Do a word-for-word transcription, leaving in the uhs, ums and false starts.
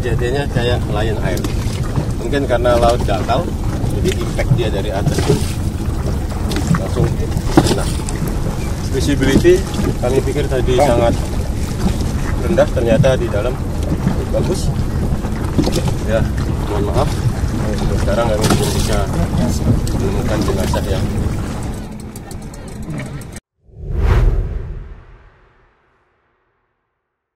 kejadiannya kayak Lion Air. Mungkin karena laut dangkal, jadi impact dia dari atas langsung kena. Visibility kami pikir tadi sangat rendah, ternyata di dalam bagus. Ya, mohon maaf. Sekarang kami belum bisa menemukan jenazah yang